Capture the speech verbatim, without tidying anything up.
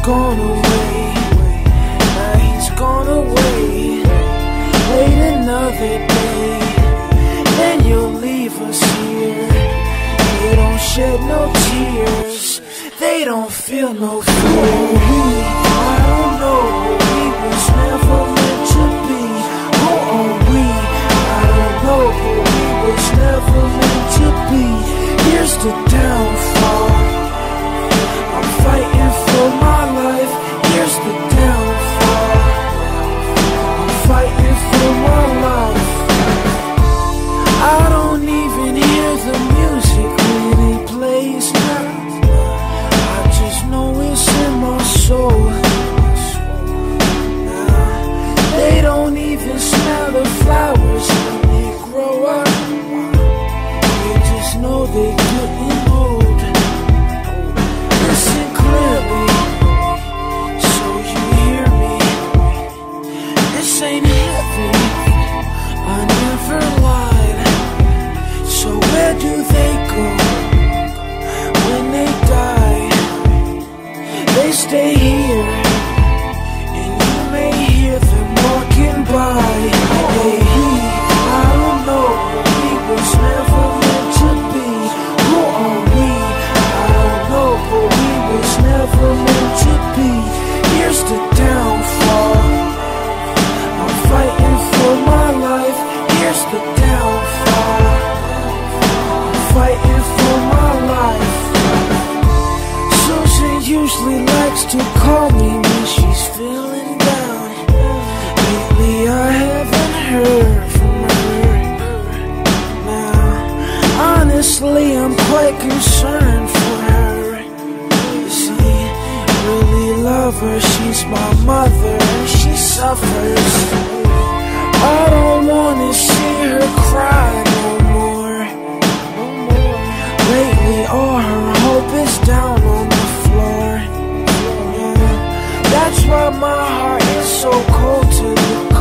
gone away. Now he's gone away. Wait another day, then you'll leave us here. They don't shed no tears, they don't feel no fear. I don't know, we was never meant to be. Who are we? I don't know, but we was never meant to be. Here's the downfall, I'm fighting for my life. Here's the downfall, I'm fighting for my life. I don't even hear the music when it plays now. I just know it's in my soul. They don't even smell the flowers when they grow up. They just know they couldn't hold. Listen clearly, so you hear me. This ain't heaven, I never lied. So where do they go when they die? They stay here, and you may hear them walking by. Hey, I don't know, we was never meant to be. Who are we? I don't know, but we was never meant to be. Here's the downfall, I'm fighting for my life. Here's the downfall, I'm fighting for my life. Susan usually likes to call me when she's feeling down. Lately I haven't heard from her. Now, honestly, I'm quite concerned for her. You see, really love her, she's my mother, and she suffers. I don't wanna see her cry no more. Lately all her hope is down on the floor. Yeah, that's why my heart is so cold to the